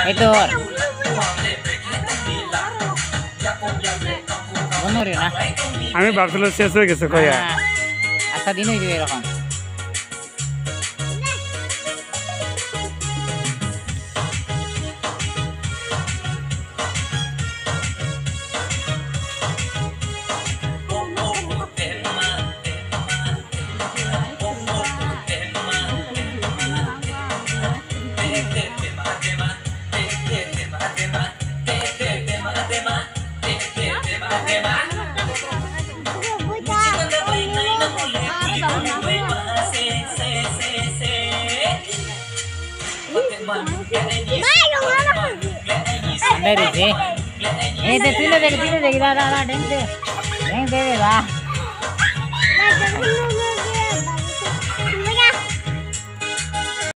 এই তো বন্ধ করিও না। আমি ভাবছিলাম শেষ হয়ে গেছে কয়া। হ্যাঁ, আচ্ছা দিন হয়ে যাবে এরকম। Đây đi chị. Ê, tira de, da, da, da, dentro. Dentro de va.